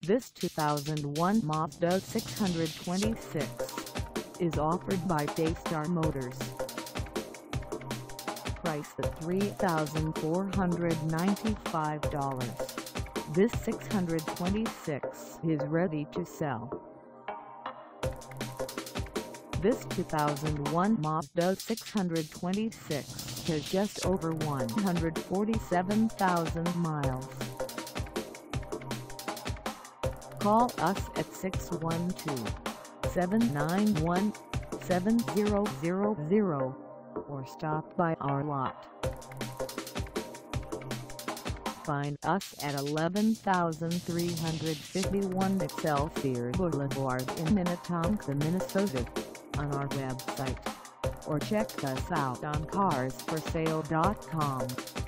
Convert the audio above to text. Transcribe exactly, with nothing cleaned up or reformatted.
This two thousand one Mazda six twenty-six is offered by Daystarr Motors. Price at three thousand four hundred ninety-five dollars. This six twenty-six is ready to sell. This two thousand one Mazda six twenty-six has just over one hundred forty-seven thousand miles. Call us at six one two, seven nine one, seven zero zero zero or stop by our lot. Find us at eleven thousand three hundred fifty-one Excelsior Boulevard in Minnetonka, Minnesota on our website, or check us out on cars for sale dot com.